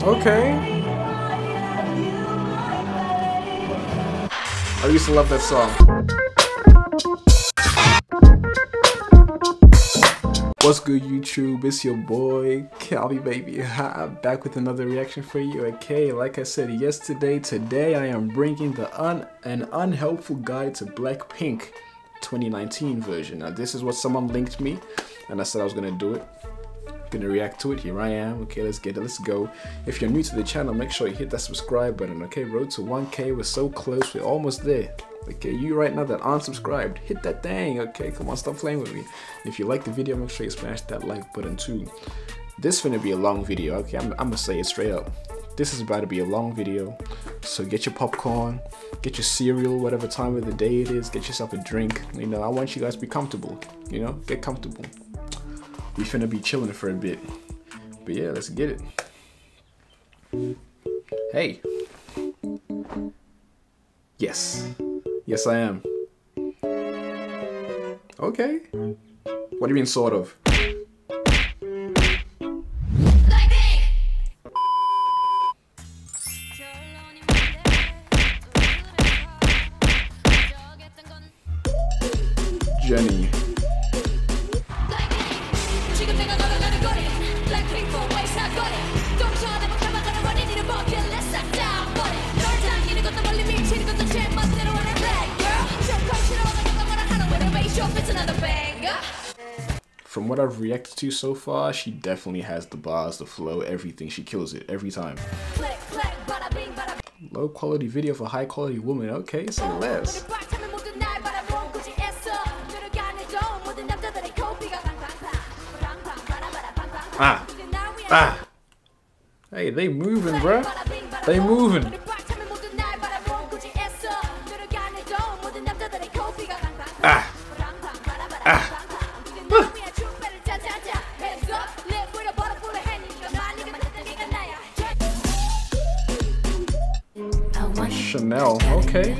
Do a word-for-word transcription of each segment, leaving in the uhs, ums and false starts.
Okay. I used to love that song. What's good, YouTube? It's your boy KELVII, baby. I'm back with another reaction for you. Okay, like I said yesterday, today I am bringing the un an unhelpful guide to Blackpink twenty nineteen version. Now this is what someone linked me, and I said I was gonna do it. Gonna react to it. Here I am. Okay, let's get it. Let's go. If you're new to the channel, make sure you hit that subscribe button. Okay, road to one K. We're so close. We're almost there. Okay, you right now that aren't subscribed, hit that thing. Okay, come on, stop playing with me. If you like the video, make sure you smash that like button too. This is gonna be a long video. Okay, I'm, I'm gonna say it straight up. This is about to be a long video, so get your popcorn, get your cereal, whatever time of the day it is, get yourself a drink. You know, I want you guys to be comfortable. You know, get comfortable. We finna be chilling for a bit, but yeah, let's get it. Hey. Yes. Yes, I am. Okay. What do you mean, sort of? Jennie. From what I've reacted to so far, she definitely has the bars, the flow, everything. She kills it every time. Low quality video for high quality woman. Okay, say less. Ah, ah. Hey, they moving, bruh. They moving. Ah. Ah. Chanel, okay.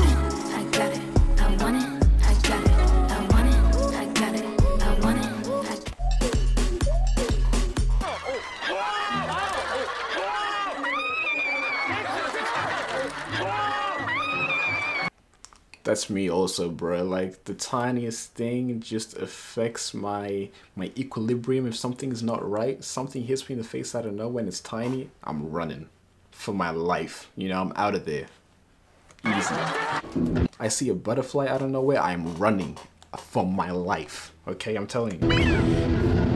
That's me also, bro. Like the tiniest thing just affects my my equilibrium. If something's not right, something hits me in the face out of nowhere and it's tiny, I'm running for my life. You know, I'm out of there. Easy. I see a butterfly out of nowhere, I'm running for my life. Okay, I'm telling you.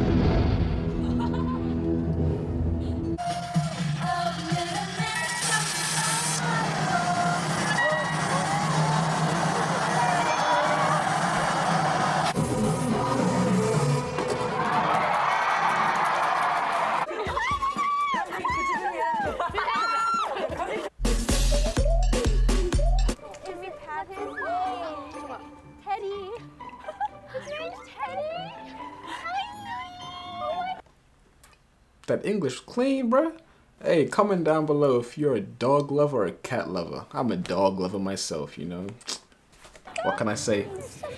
That English clean, bruh. Hey, comment down below if you're a dog lover or a cat lover. I'm a dog lover myself, you know. What can I say?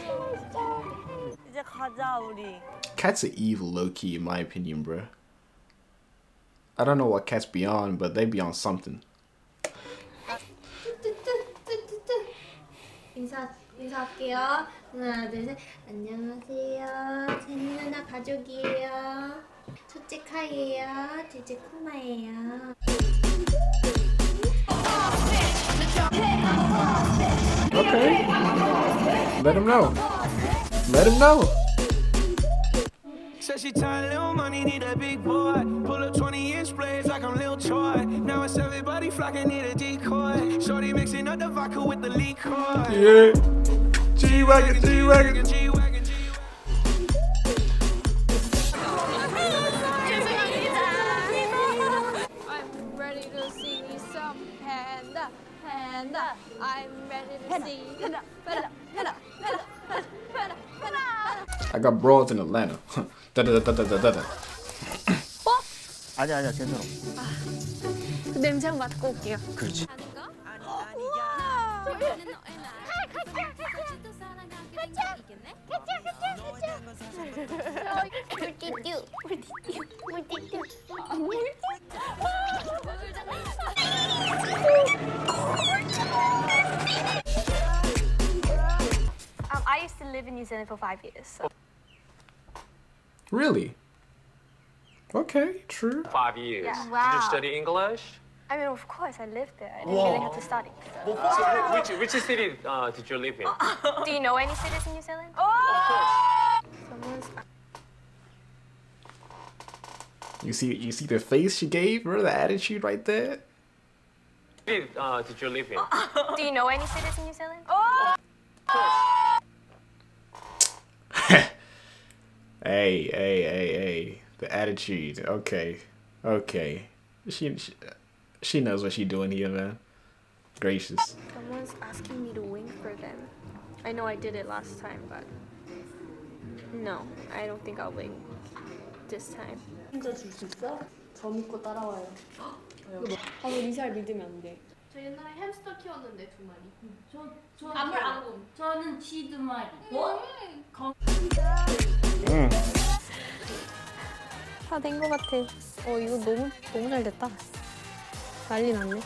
Cats are evil, low-key, in my opinion, bruh. I don't know what cats be on, but they be on something. 인사, 인사할게요. 하나, 둘, 셋. 안녕하세요. 제니 누나 가족이에요. 첫째 카이예요. 둘째 쿠마예요. Okay. Let him know. Let him know. Said she tired, little money, need a big boy. Pull up twenty inch blades like I'm Lil Troy. Now it's everybody flocking, need a decoy. Shorty mixing up the vodka with the liquor. Yeah. G-Wagon, G-Wagon, G-Wagon. I'm ready to see some panda, panda. I'm ready to see panda, panda, panda, panda, panda, panda. I got broads in Atlanta. da da da da da da da. 어? 아니야 아니야 괜찮아. 아, 그 냄새 한번 맡고 올게요. 그렇지. 우와. 가자, 가자, 가자, 가자. 물티슈, 물티슈, 물티슈. New Zealand for five years. So. Really? Okay, true. Five years. Yeah. Wow. Did you study English? I mean, of course, I lived there. I didn't really have to study. So. So which, which city uh, did you live in? Do you know any cities in New Zealand? Of Someone's... You see, you see the face she gave her, the attitude right there. Which city uh, did you live in? Do you know any cities in New Zealand? Hey, hey, hey, hey. The attitude. Okay. Okay. She, she she knows what she's doing here, man. Gracious. Someone's asking me to wink for them. I know I did it last time, but no, I don't think I'll wink this time. 혼자 줄 수 있어? 저 믿고 따라와요. 아, 리사를 믿으면 안 돼. 저 옛날에 햄스터 키웠는데 두 마리. 저, 저, 안물 안금. 저는 쥐 두 마리. 뭐? 음. 다 된 것 같아. 어 이거 너무 너무 잘 됐다. 난리 났네.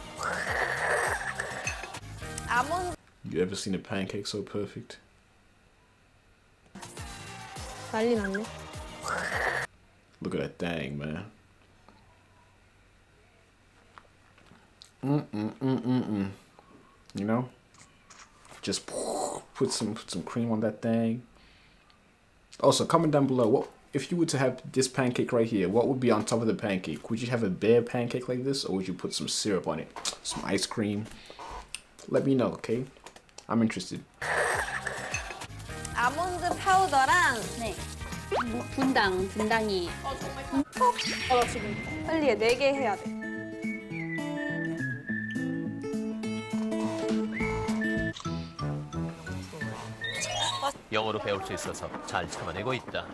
아몬드. You ever seen a pancake so perfect? 난리 났네. Look at that thing, man. Mm mm mm mm mm. You know, just put some put some cream on that thing. Also, comment down below what if you were to have this pancake right here. What would be on top of the pancake? Would you have a bare pancake like this, or would you put some syrup on it, some ice cream? Let me know, okay? I'm interested. 아몬드 파우더랑 네. 분당, 분당이. 어 정말 어, 나 지금 빨리 네 개 해야 돼. 영어로 배울 수 있어서 잘 참아내고 있다.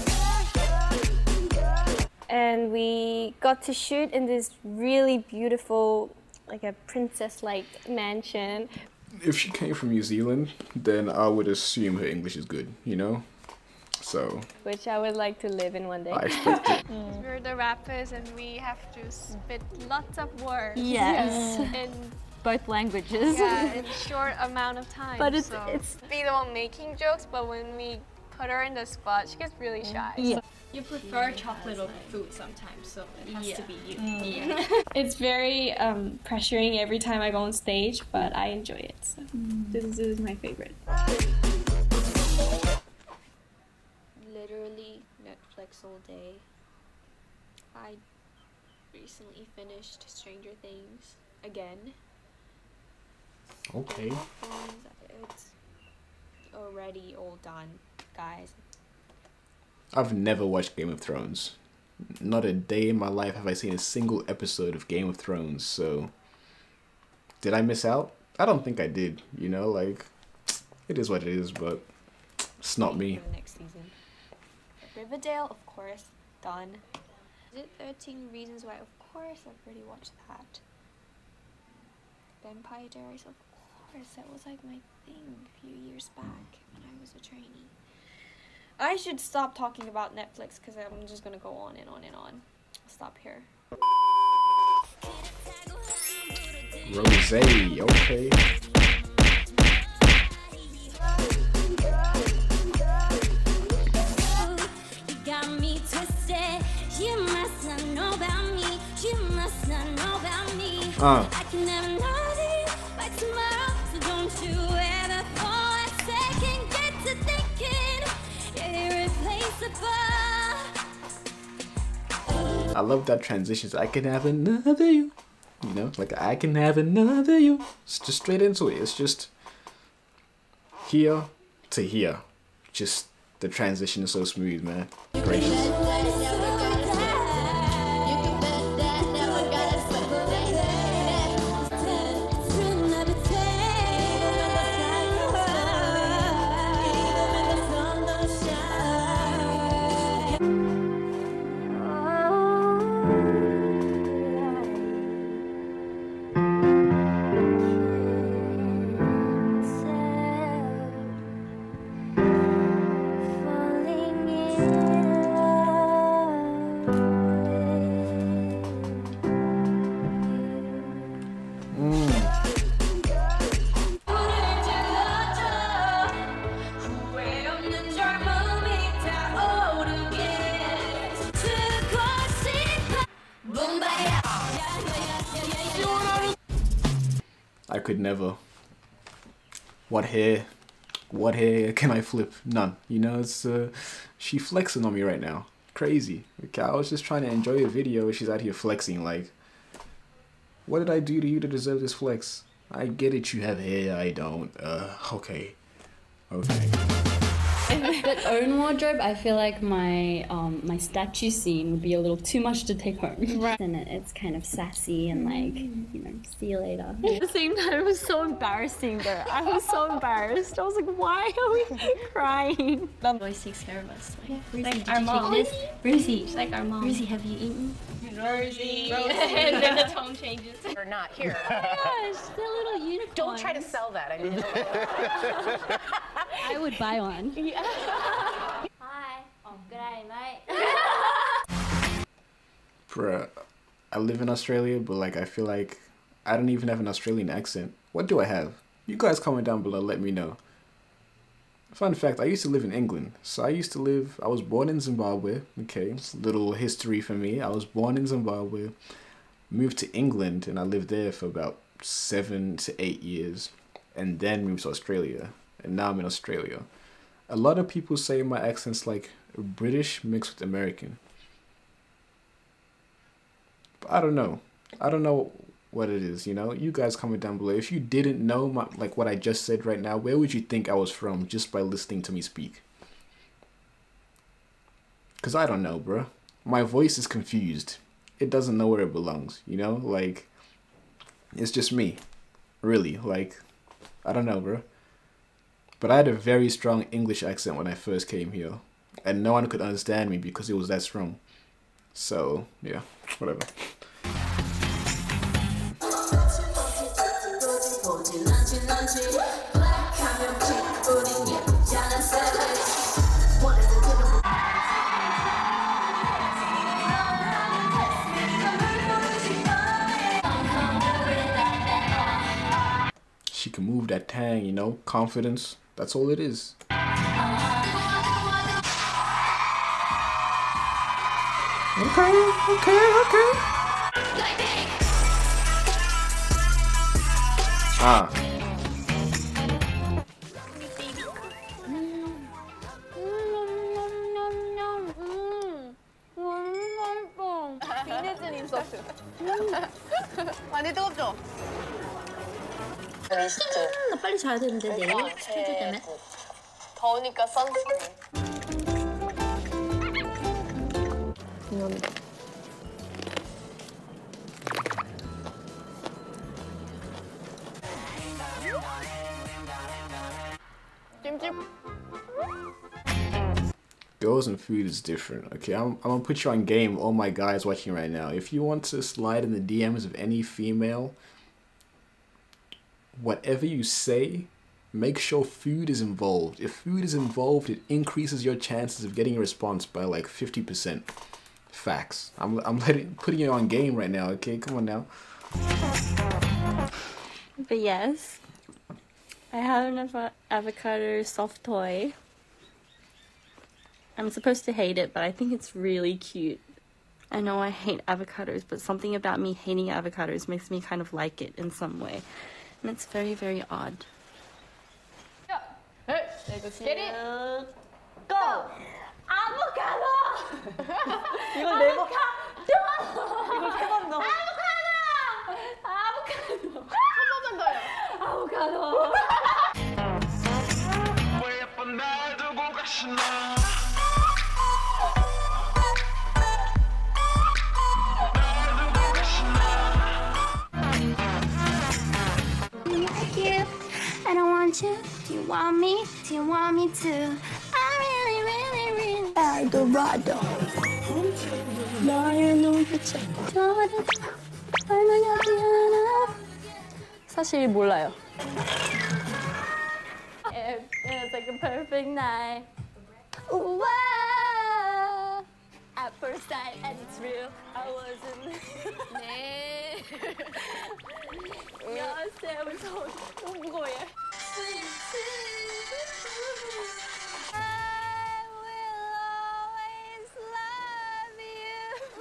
And we got to shoot in this really beautiful, like a princess-like mansion. If she came from New Zealand, then I would assume her English is good, you know? So... Which I would like to live in one day. I expect it. We're the rappers and we have to spit lots of words. Yes. In Both languages. yeah, in short amount of time. But it's, so. it's be the one making jokes, but when we put her in the spot, she gets really shy. Yeah. So. You prefer chocolate over food sometimes, so it has Yeah. to be you. Mm. Yeah. It's very um, pressuring every time I go on stage, but I enjoy it. So Mm. this, is, this is my favorite. Literally Netflix all day. I recently finished Stranger Things again. Okay. It's already all done, guys. I've never watched Game of Thrones. Not a day in my life have I seen a single episode of Game of Thrones, so... Did I miss out? I don't think I did, you know, like... It is what it is, but... It's not me. For the next season. Riverdale, of course, done. Is it thirteen Reasons Why? Of course, I've already watched that. Vampire Diaries, of course, that was like my thing a few years back when I was a trainee. I should stop talking about Netflix because I'm just gonna go on and on and on. I'll stop here. Rosé, okay. Uh. I can never know thee by tomorrow, so don't you ever for a second get to thinking you're irreplaceable. I love that transition. I can have another you. You know, like I can have another you. It's just straight into it. It's just here to here. Just the transition is so smooth, man. Gracious. Falling in love. I could never. What hair? What hair can I flip? None. You know, it's uh, she flexing on me right now. Crazy. Okay, I was just trying to enjoy a video and she's out here flexing. Like, what did I do to you to deserve this flex? I get it, you have hair, I don't. Uh, okay. Okay. That own wardrobe, I feel like my um my statue scene would be a little too much to take home. Right. And it, it's kind of sassy and like, you know, see you later. At the same time, it was so embarrassing though. I was so embarrassed. I was like, why are we crying? Mom always takes care of us. Like, Yeah, like Rosie, our did you mom. take this? Rosie, She's like our mom. Rosie, have you eaten? Rosie. And then the tone changes. Or not here. Oh my gosh, they're little unicorns. Don't try to sell that. I mean, I would buy one. Yeah. Hi. Oh, good day, mate. Bruh, I live in Australia, but like I feel like I don't even have an Australian accent. What do I have? You guys comment down below, let me know. Fun fact, I used to live in England. So I used to live, I was born in Zimbabwe. Okay, it's a little history for me. I was born in Zimbabwe, moved to England, and I lived there for about seven to eight years. And then moved to Australia. And now I'm in Australia. A lot of people say my accent's like British mixed with American. But I don't know. I don't know what it is, you know? You guys comment down below. If you didn't know my, like what I just said right now, where would you think I was from just by listening to me speak? Because I don't know, bro. My voice is confused. It doesn't know where it belongs, you know? Like, it's just me. Really, like, I don't know, bro. But I had a very strong English accent when I first came here. And no one could understand me because it was that strong. So, yeah, whatever. She can move that tang, you know, confidence. That's all it is. Okay, okay, okay. Ah. 비네즈님 소스. 많이 뜨겁죠? 나 빨리 자야 되는데 내일 스케줄 때문에. 더우니까 선스크린. 감사합니다. Girls and food is different. Okay, I'm, I'm gonna put you on game, all my guys watching right now. If you want to slide in the D Ms of any female, whatever you say, make sure food is involved. If food is involved, it increases your chances of getting a response by like fifty percent. Facts. I'm, I'm letting, putting you on game right now, okay? Come on now. But yes, I have an av avocado soft toy. I'm supposed to hate it, but I think it's really cute. I know I hate avocados, but something about me hating avocados makes me kind of like it in some way. And it's very, very odd. Hey, get it. Go! 아보카도! 이거 네 번. 이거 세 번 더. 아보카도! 아보카도! 한 번만 더요. 아보카도! I don't want you. Do you want me? Do you want me to? I really, really, really. Eldorado. 너의 눈빛에 떨어져. 얼마나 미안해. 사실 몰라요. It's like a perfect night. Ooh, at first sight, and it's real. I wasn't. 네. 야, 쌤, 무서워. 너무 무거워 얘.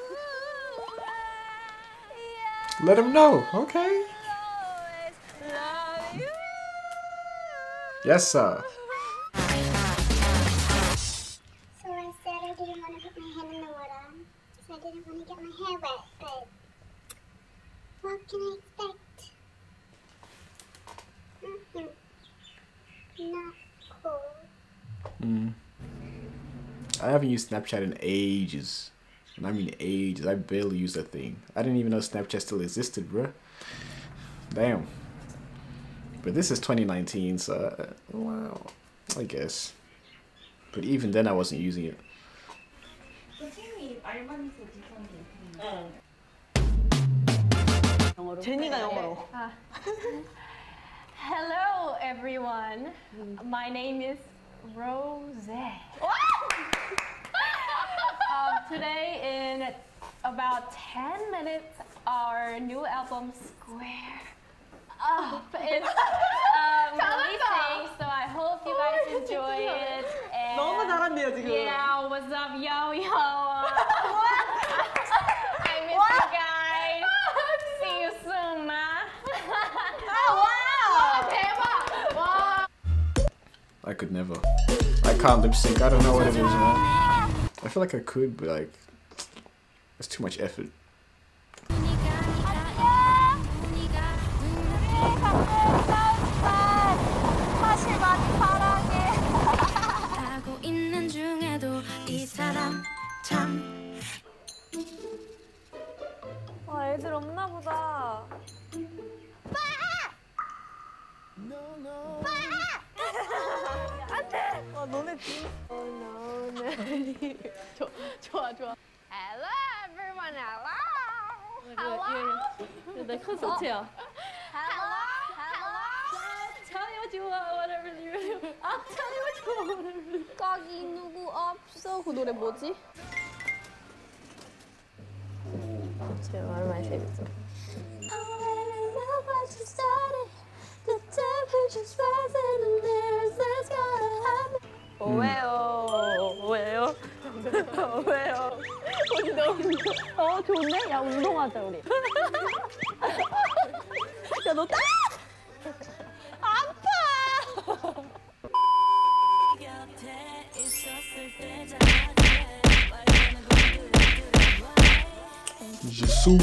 Let him know, okay? Yes, sir. So I said I didn't want to put my hand in the water, so I didn't want to get my hair wet, but what can I expect? Mm-hmm. Not cool. Mm. I haven't used Snapchat in ages. And I mean ages. I barely use that thing. I didn't even know Snapchat still existed, bruh. Damn. But this is twenty nineteen, so uh, wow, I guess. But even then, I wasn't using it. 제니가 영어로. Hello, everyone. My name is Rose. um, today, in about ten minutes, our new album Square Up is um, releasing. So I hope you guys enjoy it. And 너무 잘한대요 지금. yeah, what's up, yo yo? I miss you guys. See you soon, ma. 와 대박. 와. I could never. I can't lip sync. I don't know what it is, man. I feel like I could, but like, it's too much effort. 아, 애들 없나 보다. 안돼. 아, 너네 진. 어, 너네. 좋아, 좋아, 좋아. Hello, everyone. Hello. Hello. 내 콘서트야. Hello. Hello. Tell me what you want, whatever you want. 아, tell me what you want, whatever. 거기 누구 없어? 그 노래 뭐지? 제 말 많이 재밌어. 왜요? 왜요? 왜요? 운동. 어 좋네. 야 운동하자 우리. 야 너 따. 아파. jisoo.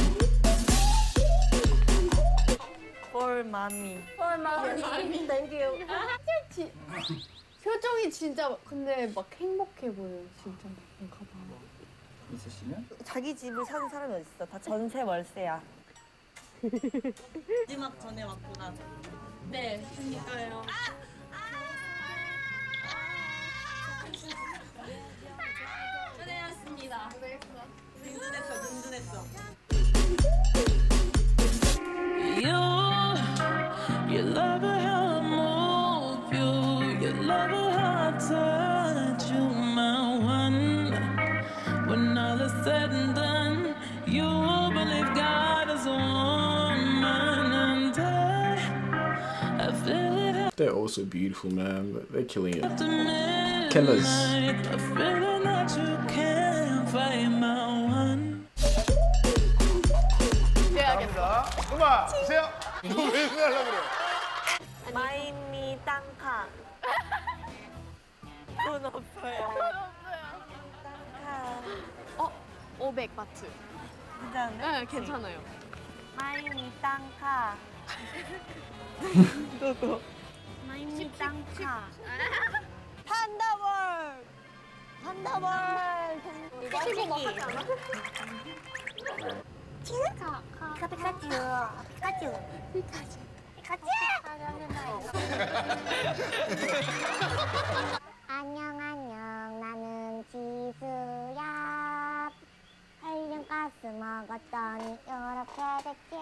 For mommy. For mommy. Thank you. 지, 표정이 진짜 근데 막 행복해 보여 진짜. 가봐. 있으시면? 자기 집을 사는 사람이 어딨어? 다 전세 월세야. 마지막 전에 왔구나. 네, 그러니까요. 고생하셨습니다. 든든했어, 든든했어. You, you love it how I move you. You love it how I touch you, my one. When all is said and done, you believe God is a woman, and I, I feel it. They're also beautiful, man. But they're killing it. Killers. Killers. A feeling that you can't find, my one. 감사합니다. 음악 주세요. 너 왜 하려고 그래? 마이미 땅카. 돈 없어요. 돈 없어요. 땅카. 어, 오백 바트. 괜찮은데? 네, 괜찮아요. 마이미 땅카. 또또. 마이미 땅카. 판다볼. 판다볼. 피부 막 하지 않아? 피카 피카츄 피카츄 피카츄 피카츄 안녕 안녕 나는 지수야 헬륨 가스 먹었더니 이렇게 됐지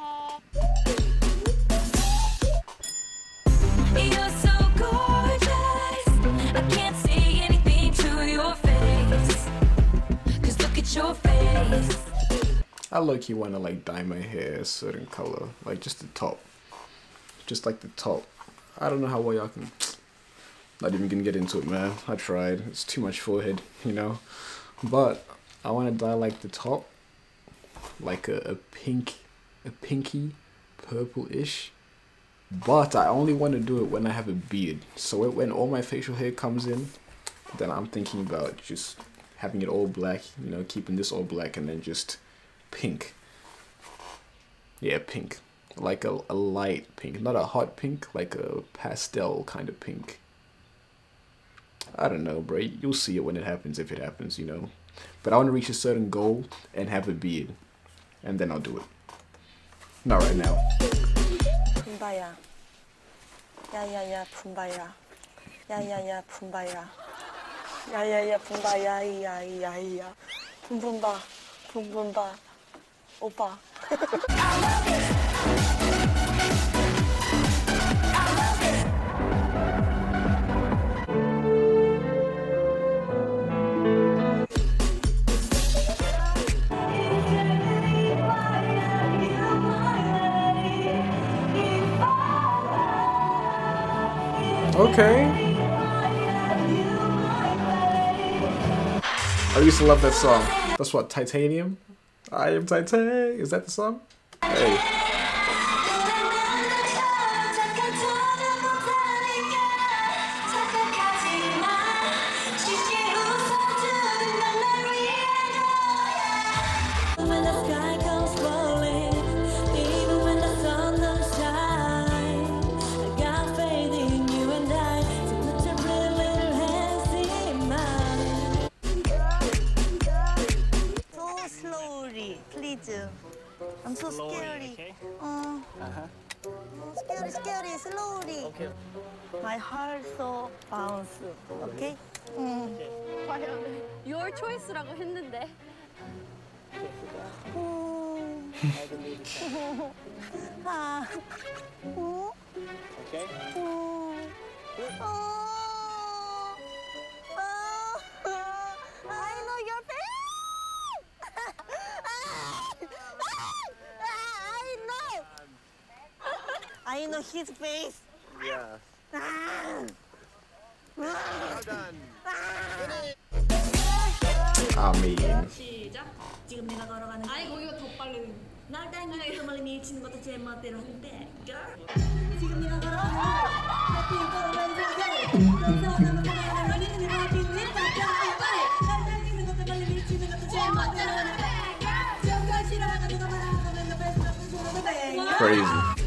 You're so gorgeous. I can't see anything to your face. Cause look at your face. I low-key want to like dye my hair a certain color, like just the top, just like the top. I don't know how well y'all can. Not even gonna get into it, man. I tried. It's too much forehead, you know. But I want to dye like the top, like a, a pink, a pinky, purple-ish, but I only want to do it when I have a beard. So when all my facial hair comes in, then I'm thinking about just having it all black, you know, keeping this all black and then just pink. Yeah, pink. Like a, a light pink, not a hot pink, like a pastel kind of pink. I don't know, bro. You'll see it when it happens, if it happens, you know. But I want to reach a certain goal and have a beard, and then I'll do it. Not right now. 분바야. 야야야 분바야. 야야야 분바야. 야야야 분바야. 야야야. 분분바. 분분바. 오빠. Okay. I used to love that song. That's what, Titanium? I am Titanium. Is that the song? Hey. I'm so scary. Uh, scary, scary, slowly. Okay. My heart so bounce. Okay? 음. 과연 your choice라고 했는데. 음. 아. 음. Okay. 음. 어. 어. I know your face. I know his face. Yes. Well done. I mean. 시작. 지금 내가 걸어가는 길. 아니 거기가 더 빨리. 날 당기면서 멀리 밀치는 것도 제 멋대로 한대. 지금 내가 걸어가는 길. 걸어가는 길. 걸어가는 길. 날 당기는 것도 멀리 밀치는 것도 제 멋대로 한대. 정말 싫어하는 누가 말하면 너 베스트. Crazy.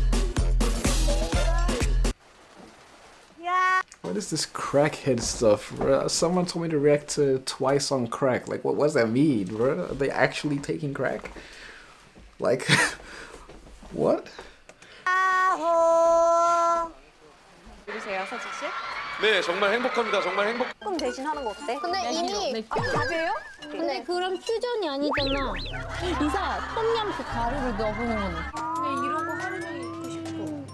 Yeah. What is this crackhead stuff, bro? Someone told me to react to Twice on Crack. Like, what, what does that mean, bro? Are they actually taking crack? Like, what? 누구세요, 서지 씨? 네, 정말 행복합니다. 정말 행복. 조금 대신 하는 거 어때? 근데 이미 아, 답이에요? 근데 그럼 퓨전이 아니잖아. 이사 똠얌 그 가루를 넣어보는 거는. 근데 이런 거 하루 종일 입고 싶어.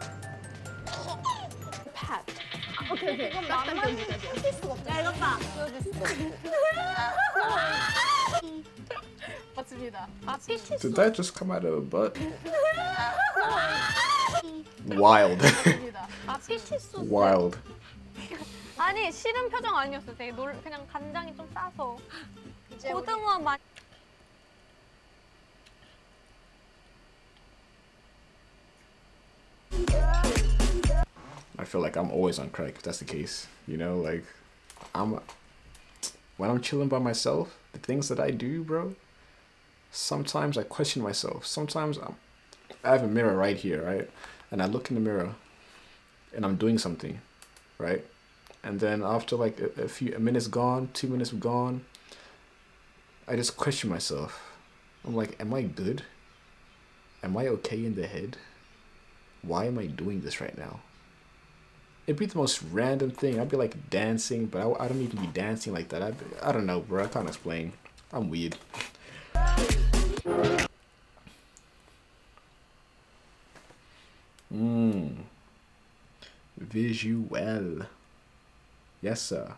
팥. 오케이 오케이. 그럼 나만 할 수가 없어. 야 이거 봐. 보여줄 수가 없어. 맞습니다. 아 피치. Did that just come out of a butt? Wild. 아 피치 소스. Wild. 아니 싫은 표정 아니었어. 되게 놀 그냥 간장이 좀 싸서. 고등어 맛. I feel like I'm always on crack if that's the case. You know, like I'm when I'm chilling by myself, the things that I do, bro, sometimes I question myself. Sometimes I'm, I have a mirror right here, right? And I look in the mirror and I'm doing something, right? And then after like a, a few a minutes gone, two minutes gone, I just question myself. I'm like, am I good? Am I okay in the head? Why am I doing this right now? It'd be the most random thing. I'd be like dancing, but I, I don't even be dancing like that. I'd be, I don't know, bro. I can't explain. I'm weird. Mmm. Visual. Yes, sir.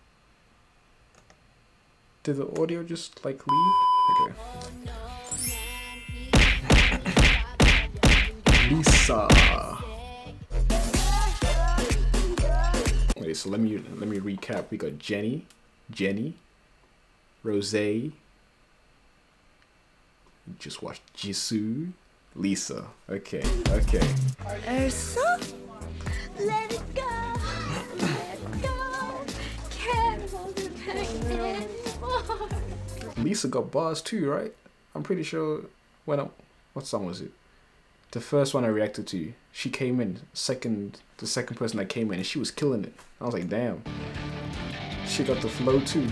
Did the audio just like leave? Okay. Lisa. Okay, so let me let me recap. We got Jennie, Jennie, Rose. Just watched Jisoo, Lisa. Okay, okay. Elsa? Let it go. Let it go. Can't hold it back anymore. Lisa got bars too, right? I'm pretty sure when I, what song was it? The first one I reacted to, she came in second, the second person that came in, and she was killing it. I was like, damn, she got the flow too.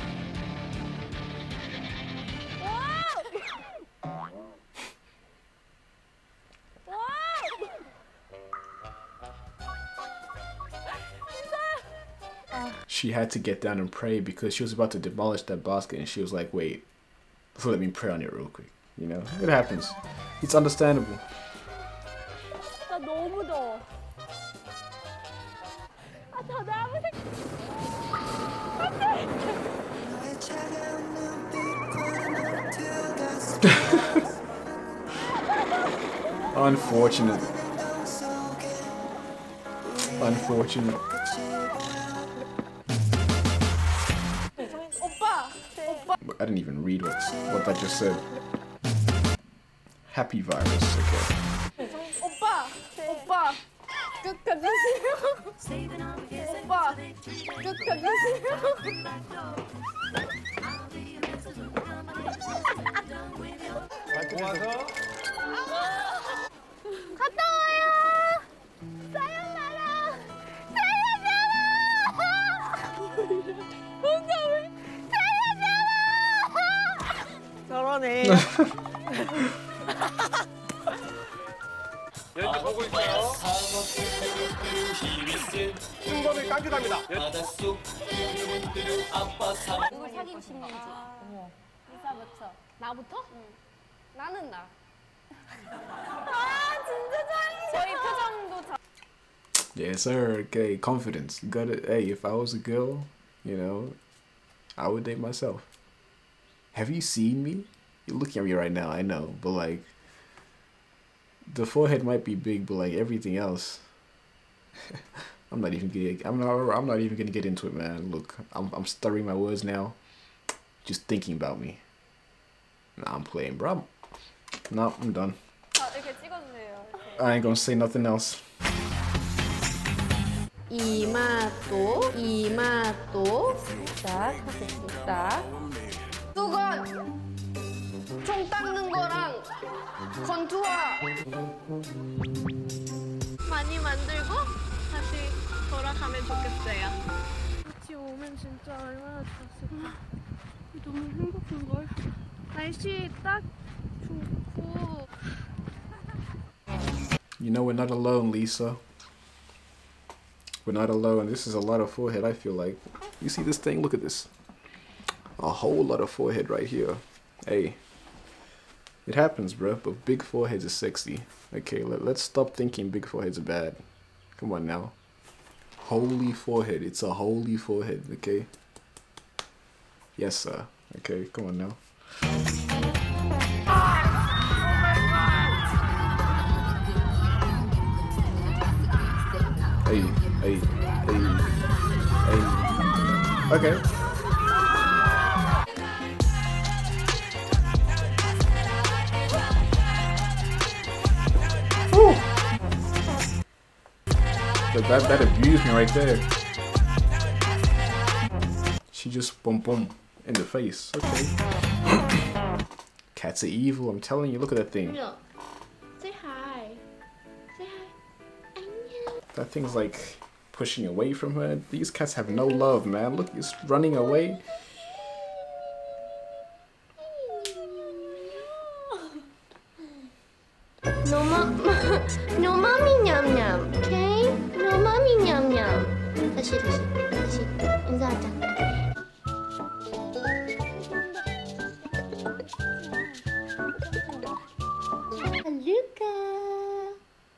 She had to get down and pray because she was about to demolish that basket, and she was like, wait, let me pray on it real quick. You know, it happens. It's understandable. 나 너무 더워. 아, 저 나무색. Unfortunate. Unfortunate. I didn't even read what, what that just said. Happy virus, okay. 오빠, 오빠, 끝까지 오빠, 끝까지 모아서 갔다 와요. 사요나라, 사요나라. 뭔가 왜 사요나라. 저러네. 연주 보고 있어요. 순범이 깐짓합니다. 누굴 사귀고 싶는지. 어머. 리사부터. 나부터? 응. 나는 나. 아 진짜 잘해. 저희 표정도 잘. Yes, sir. Okay, confidence. You got it. Hey, if I was a girl, you know, I would date myself. Have you seen me? You're looking at me right now, I know, but like, the forehead might be big, but like everything else, I'm not even getting. I'm not. I'm not even gonna get into it, man. Look, I'm. I'm stuttering my words now, just thinking about me. Nah, I'm playing, bro. Nah, I'm done. I ain't gonna say nothing else. 이마도, 이마도. 딱, 딱. 수건. 총 닦는 거랑 건투어. 많이 만들고 다시 돌아가면 좋겠어요. 같이 오면 진짜 얼마나 좋았을까. 너무 행복한걸. 날씨 딱 좋고. You know, we're not alone, Lisa. We're not alone. This is a lot of forehead, I feel like. You see this thing? Look at this. A whole lot of forehead right here. Hey. It happens, bro, but big foreheads are sexy. Okay, let, let's stop thinking big foreheads are bad. Come on now. Holy forehead. It's a holy forehead, okay? Yes, sir. Okay, come on now. Hey, hey, hey, hey. Okay. That, that abused me right there. She just boom boom in the face. Okay. Cats are evil, I'm telling you. Look at that thing. Say hi. Say hi. That thing's like pushing away from her. These cats have no love, man. Look, it's running away. No, mom, no, mommy, nyam nyam. Okay? No, mommy, nyam nyam. 다시, 다시, 다시. 인사하자. Luca.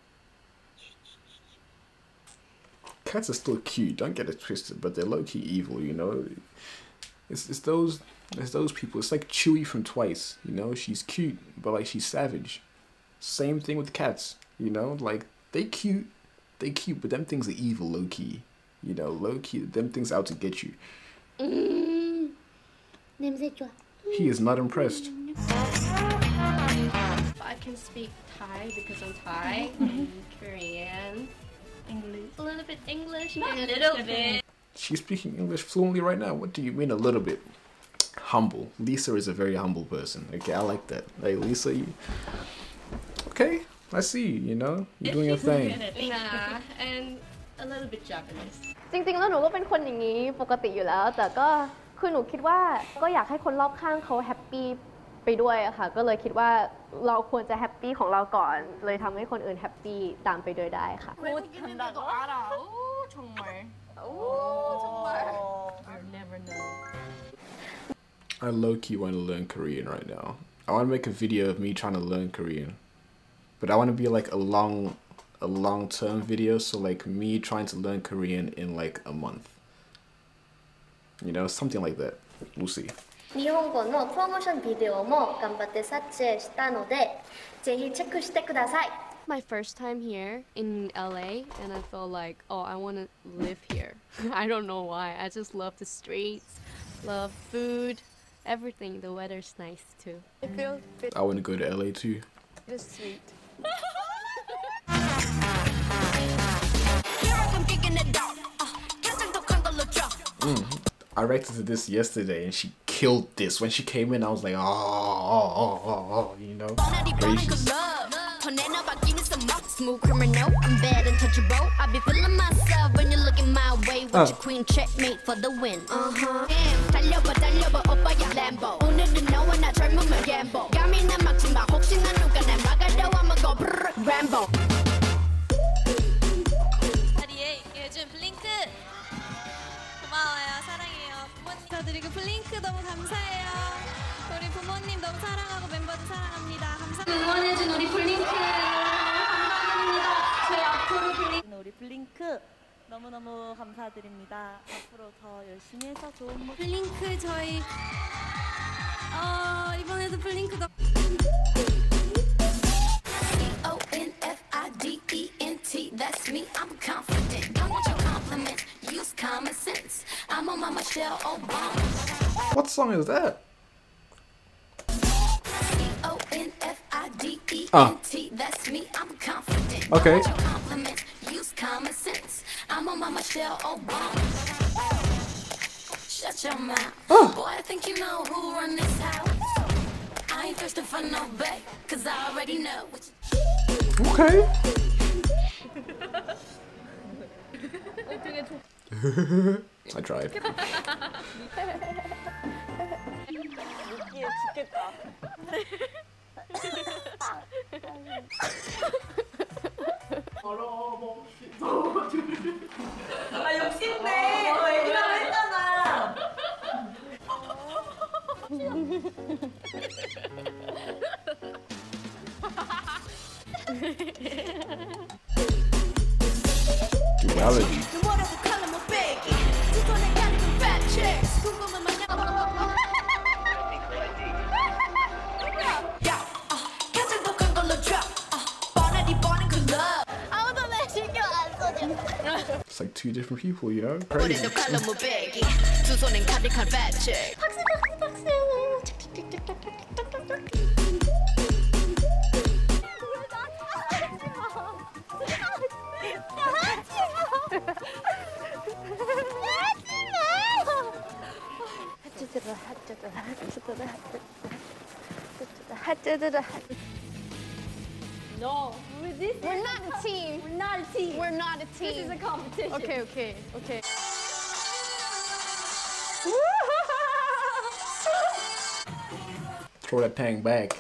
Cats are still cute. Don't get it twisted, but they're low-key evil. You know, it's it's those it's those people. It's like Chewie from Twice. You know, she's cute, but like she's savage. Same thing with cats, you know, like they cute, they cute, but them things are evil, low key, you know, low key, them things out to get you. Mm. 냄새 좋아. He is not impressed. I can speak Thai because I'm Thai, and Korean, English, a little bit English, a little bit. She's speaking English fluently right now. What do you mean a little bit? Humble. Lisa is a very humble person. Okay, I like that. Hey, Lisa, you... Okay, I see you, you know? You're doing your thing. Nah, and a little bit Japanese. จริงๆแล้วหนูก็เป็นคนอย่างนี้ปกติอยู่แล้วแต่ก็คือหนูคิดว่าก็อยากให้คนรอบข้างเขาแฮปปี้ไปด้วยอะค่ะก็เลยคิดว่าเราควรจะแฮปปี้ของเราก่อนเลยทำให้คนอื่นแฮปปี้ตามไปด้วยได้ค่ะ 못한다고 알아. 오 정말. 오 정말. You'll never know. I low-key want to learn Korean right now. I want to make a video of me trying to learn Korean. But I want to be like a long, a long-term video, so like me trying to learn Korean in like a month. You know, something like that. We'll see. 日本語のプロモーションビデオも頑張って撮影したので、ぜひチェックしてください。 My first time here in L A, and I felt like, oh, I want to live here. I don't know why. I just love the streets, love food, everything. The weather's nice too. I feel I want to go to L A too. it's sweet. Mm. I reacted to this yesterday and she killed this. When she came in, I was like, oh, oh, oh, oh, oh you know, gracious. Smooth criminal, I'm bad and touchable. I be feeling myself when you looking my way with uh. your queen checkmate for the win. Uh huh. 달려봐 달려봐 오빠야 Lambo. 오늘은 너와 나 젊으면 gamble. 감이나 막지 마 혹시나 누가 날 막아도 I'ma go brrr Rambo. 다리에 요즘 블링크 고마워요 사랑해요 부모님 저드리고 블링크 너무 감사해요. 우리 부모님 너무 사랑하고 멤버들 사랑합니다. 감사합니다. 응원해준 우리 블링크. 우리 블링크 너무너무 감사드립니다. 앞으로 더 열심히 해서 좋은 모습. 블링크 저희 어 이번에도 블링크 너 O N F I D E N T that's me. I'm confident. Don't want your compliments. Use common sense. I'm on my Michelle Obama. What song is that? O N F I D E Uh. N T that's me. I'm confident. Okay. Don't want your compliments. Use common sense. I'm on my Michelle Obama. Shut your mouth. Oh. Boy, I think you know who run this house. I ain't thirsting for no bae, cause I already know what you... Okay. I tried. 아 욕심내. 너 얘기라고 했잖아. Duality. It's like two different people, you know? Crazy. No, we're, this we're not a team. We're not a team. We're not a team. This is a competition. Okay, okay, okay. Throw that tang back.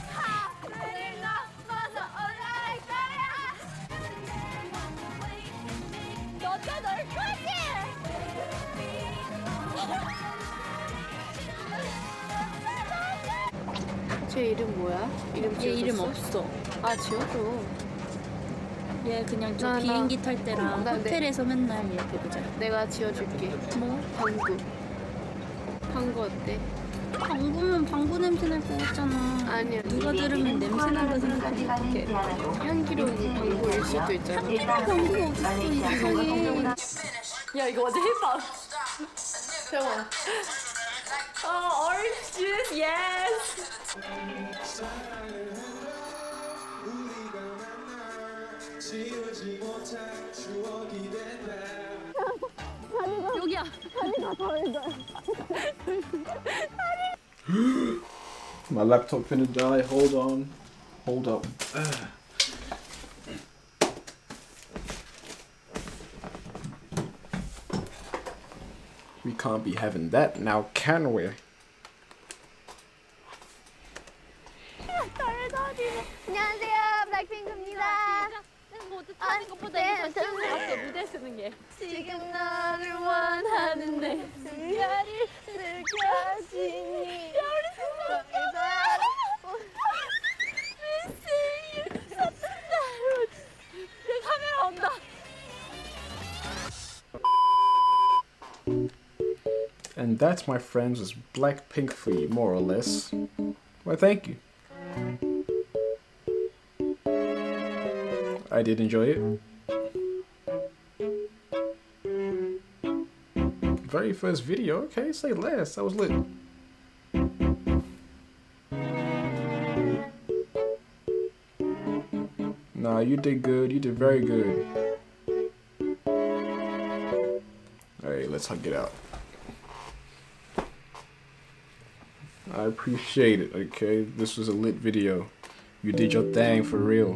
제 이름 뭐야? 이름 얘 이름 지워줬어? 없어. 아 지워줘. 얘 그냥 저 나, 나. 비행기 탈 때랑 나, 네. 호텔에서 맨날 얘 배우자. 내가 지워줄게. 뭐? 방구. 방구 어때? 방구면 방구 냄새 날 거 같잖아. 아니야. 누가 들으면 냄새 난다 생각하면 어떡해. 향기로운 방구일 수도 있잖아. 방구가 어딨어 이 세상에. 야 이거 어제 힙합. 잠깐만. 어, orange juice, yes. 여기야. My laptop finna die. Hold on. Hold up. Ugh. We can't be having that now, can we? 안녕하세요, 블랙핑크입니다. 하는 것보다 이거 더 좋았어. 무대 쓰는 게. 지금 너를 원하는데 숨결이 느껴지니 내 카메라 온다. And that, my friends, was Blackpink for you, more or less. Well, thank you. I did enjoy it. Very first video, okay, say less. That was lit. Nah, you did good. You did very good. Alright, let's hug it out. I appreciate it, okay? This was a lit video. You did your thing for real.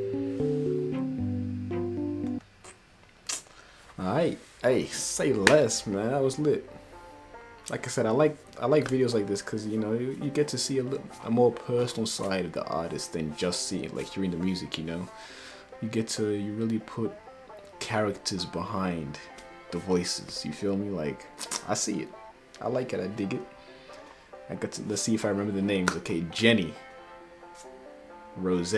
Alright, hey, say less, man. That was lit. Like I said, I like I like videos like this because you know you, you get to see a, little, a more personal side of the artist than just seeing like hearing the music. You know, you get to you really put characters behind the voices. You feel me? Like I see it. I like it. I dig it. I got to let's see if I remember the names. Okay, Jennie, Rose,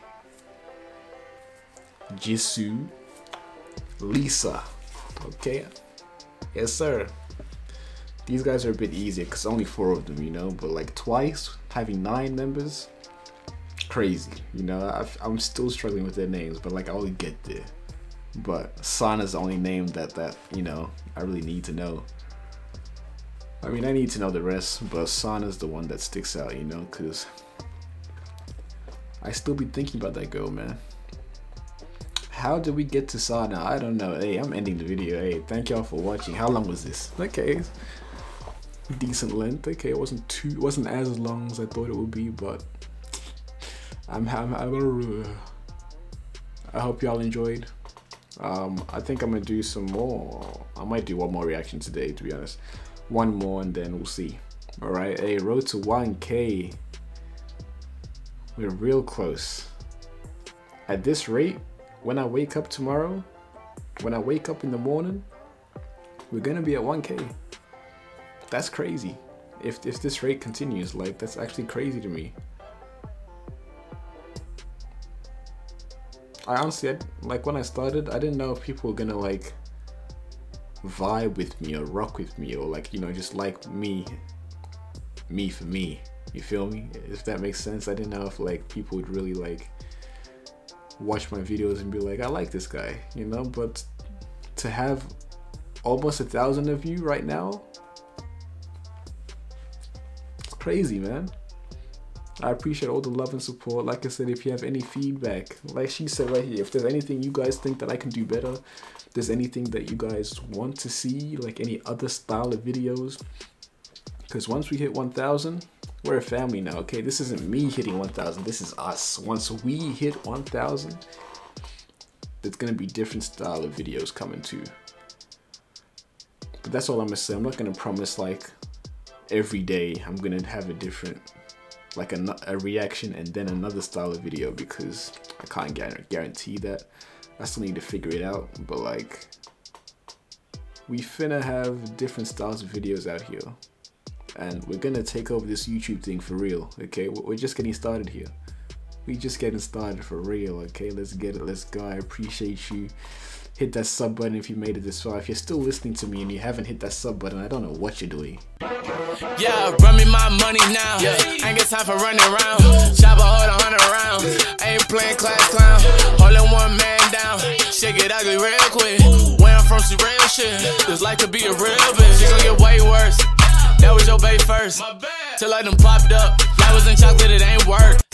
Jisoo, Lisa. Okay, yes sir. These guys are a bit easier because only four of them, you know. But like twice having nine members, crazy. You know, I've, I'm still struggling with their names, but like I'll get there. But Sana's the only name that that you know I really need to know. I mean, I need to know the rest, but Sana's the one that sticks out, you know, because I still be thinking about that girl, man. How did we get to Sana? I don't know. Hey, I'm ending the video. Hey, thank y'all for watching. How long was this? Okay, decent length. Okay, it wasn't too, it wasn't as long as I thought it would be, but I'm, I'm, I'm I hope y'all enjoyed. Um, I think I'm gonna do some more. I might do one more reaction today, to be honest. One more and then we'll see. All right. Hey, road to one K. We're real close. At this rate, when I wake up tomorrow, when I wake up in the morning, we're gonna be at one K. That's crazy. If, if this rate continues, like, that's actually crazy to me. I honestly, I, like, when I started, I didn't know if people were gonna, like, vibe with me or rock with me or, like, you know, just like me, me for me. You feel me? If that makes sense. I didn't know if, like, people would really, like, watch my videos and be like, I like this guy, you know. But to have almost a thousand of you right now, it's crazy, man. I appreciate all the love and support. Like I said, if you have any feedback, like she said right here, if there's anything you guys think that I can do better, if there's anything that you guys want to see, like any other style of videos, because once we hit one thousand, we're a family now, okay? This isn't me hitting one thousand, this is us. Once we hit one thousand, there's gonna be different style of videos coming too. But that's all I'm gonna say. I'm not gonna promise like every day I'm gonna have a different, like a, a reaction and then another style of video, because I can't guarantee that. I still need to figure it out, but like, we finna have different styles of videos out here. And we're gonna take over this YouTube thing for real, okay? We're just getting started here. We just getting started for real, okay? Let's get it, let's go. I appreciate you. Hit that sub button if you made it this far. If you're still listening to me and you haven't hit that sub button, I don't know what you're doing. Yeah, run me my money now. Yeah, ain't got time for running around. Chop a hold a hundred rounds. Ain't playing class clown. Holding one man down. Shit get ugly real quick. Where I'm from, some real shit. This life could be a real bitch. Shit gon' get way worse. That was your bae first. My bad. Till I done popped up. Flowers and chocolate, it ain't work.